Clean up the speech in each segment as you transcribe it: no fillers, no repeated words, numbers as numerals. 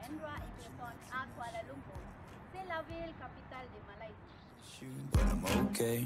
endroit Epson à Kuala Lumpur. C'est la ville capitale de Malaisie. But I'm okay.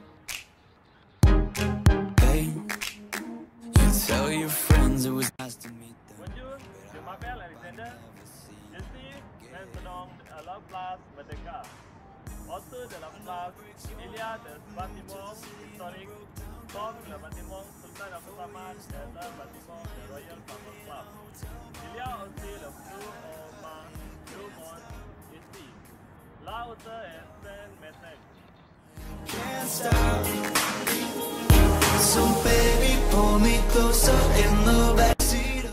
Hey, you tell your friends it was nice to meet them. Bonjour, je m'appelle Alexander. Ici, saya sedang dalam kelas Merdeka. Waktu dalam kelas, il y a des bâtiments historiques comme le bâtiment Sultan Abdul Rahman et le bâtiment du Royal Family Club. Il y a aussi le Blue Moon ici. La hauteur est 5 mètres. Can't stop. So baby, pull me closer in the backseat.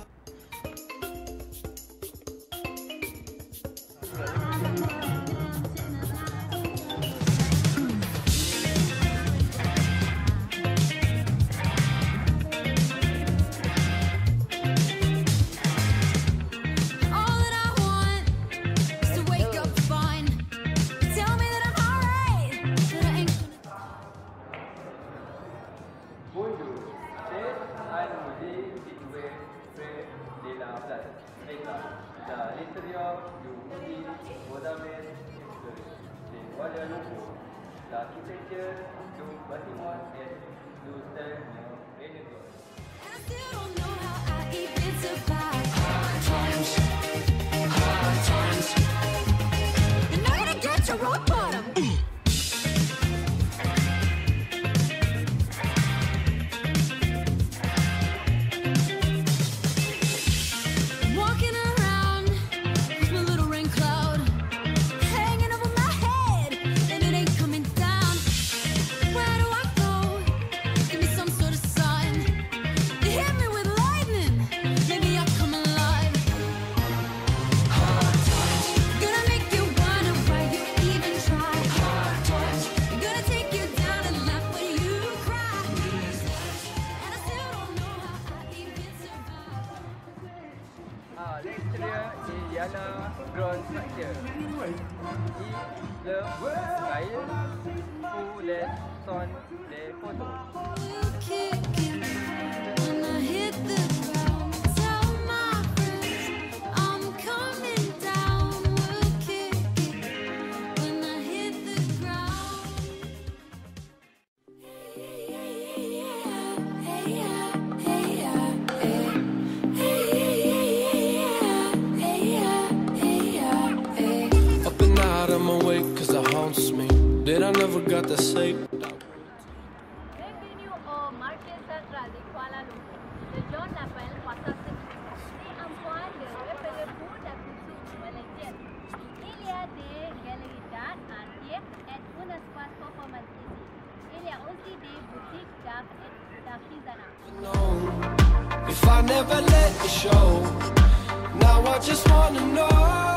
Bonjour, c'est Al-Mudi situé près de la place Eka. À l'intérieur du musée moderne de Kuala Lumpur, l'architecture du bâtiment est du style néo-renaissance. I still don't know how I even survive. Hard times. You're not gonna get your rock bottom. Walking around with my little rain cloud hanging over my head, and it ain't coming down. Where do I go? Give me some sort of sign. You hit me with lightning, maybe I'll come alive. Hard times. Gonna make you wonder why you even try. Hard times. Gonna take you down and laugh when you cry. And I still don't know how I even survive. À l'extérieur, il y a la grande structure. Le rail pour les sons, les photos. We'll kick it when I hit the ground. Tell my friends I'm coming down. We'll kick it when I hit the ground. Hey yeah, hey yeah, hey yeah, hey yeah. Up and out, I'm awake cause it haunts me that I never got to say. Bienvenue au marché central de Kuala Lumpur. Le John l'appelle Pasar Seni. C'est un point de repère pour la culture malaisienne. Il y a des galeries d'art entières et un espace performance ici. Il y a aussi des boutiques d'art et d'artisanat. If I never let you show, now I just wanna know.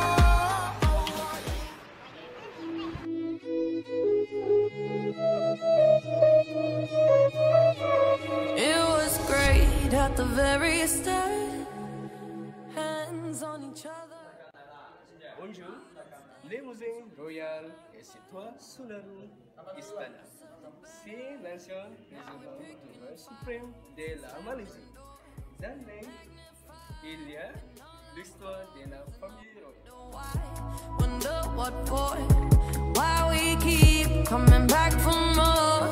It was great at the very start. Hands on each other. Bonjour, Limousine Royal est situé sous la rue Istana. C'est l'ancien résident suprême de la Malaisie. Dans il y a l'histoire de la famille royale. Wonder what for? Why we keep coming back for more?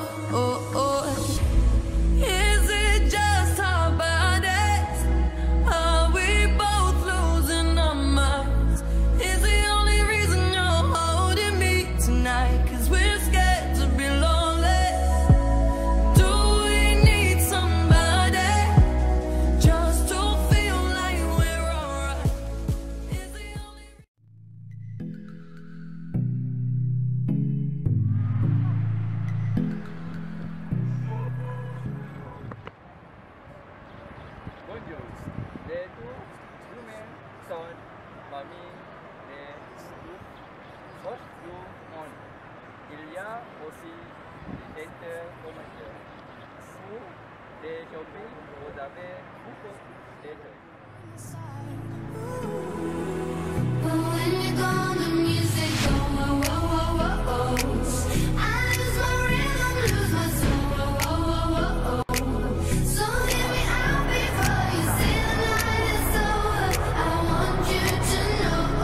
Is it just our bodies? Are we both losing our minds? Is the only reason you're holding me tonight? 'Cause we're scared to be lonely. Do we need somebody just to feel like we're alright? Is the only Bonjour, les deux humains sont parmi les autres du monde. Il y a aussi des intercommunautaires. Pour les shopping, vous avez beaucoup d'études. But when you're gone, the music go whoa, whoa, whoa, whoa, whoa. I lose my rhythm, lose my soul, whoa, whoa, whoa, whoa. So hear me out before you say the night is over. I want you to know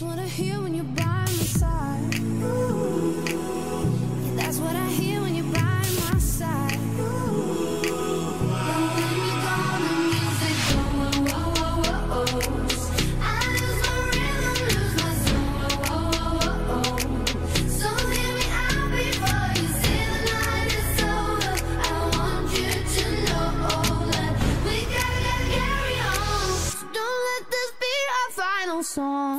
That's what I hear when you're by my side. Ooh. Yeah, that's what I hear when you're by my side. Ooh. And when you call the music going, whoa, whoa, whoa, whoa. I lose my rhythm, lose my zone, whoa, whoa, whoa, whoa. So hear me out before you say the night is over. I want you to know that we gotta carry on. So don't let this be our final song.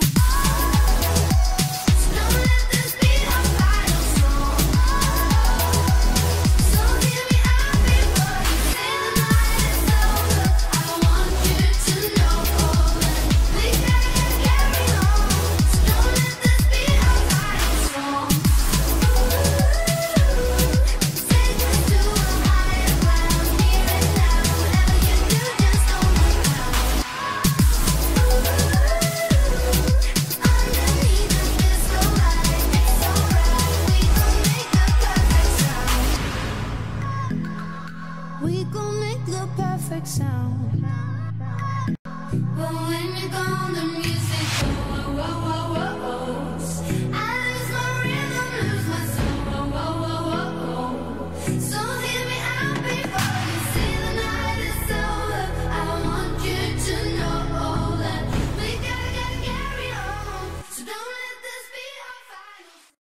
We gon' make the perfect sound.